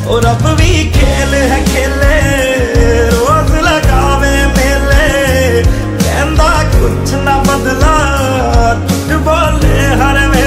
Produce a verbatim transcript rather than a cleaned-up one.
ओ रब भी खेल है खेले, रोज लगावे मेले, कहंदा कुछ ना बदला, झूठ बोले हर